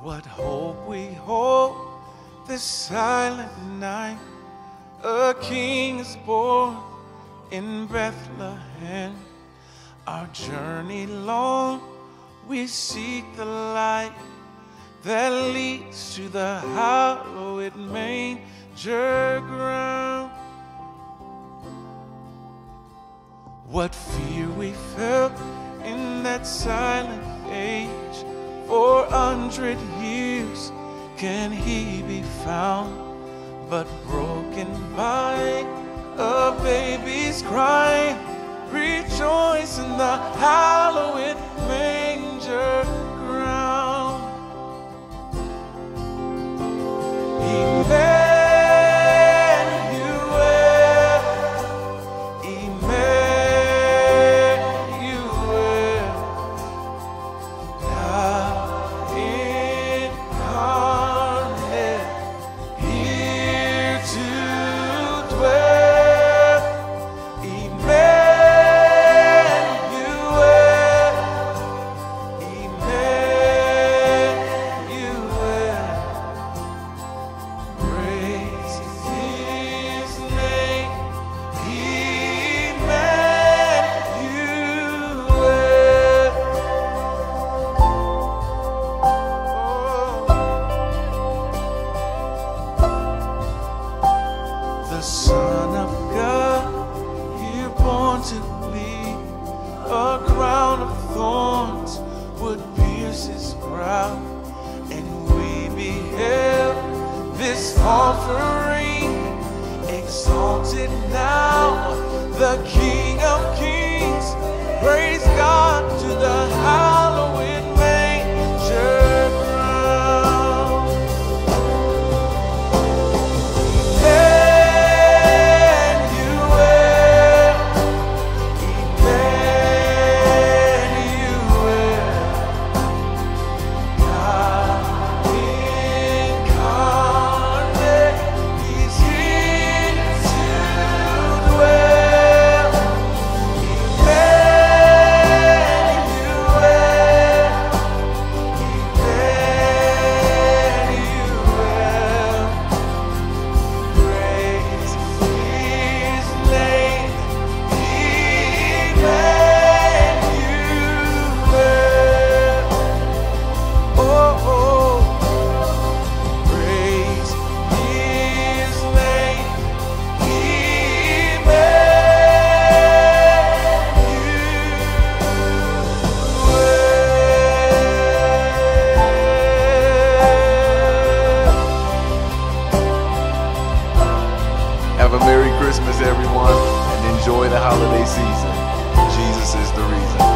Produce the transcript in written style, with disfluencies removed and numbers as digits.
What hope we hold this silent night. A king is born in Bethlehem. Our journey long, we seek the light that leads to the hallowed manger ground. What fear we felt in that silent age. For 100 years can he be found, but broken by a baby's cry. Rejoice in the hallowed manger ground. The Son of God, here born to bleed, a crown of thorns would pierce his brow, and we beheld this offering, exalted now, the King of Kings. Praise God to the hallowed manger ground. Have a Merry Christmas, everyone, and enjoy the holiday season. Jesus is the reason.